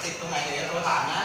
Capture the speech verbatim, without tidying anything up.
ติดตรงไหนเดี๋ยวโทรถามนะ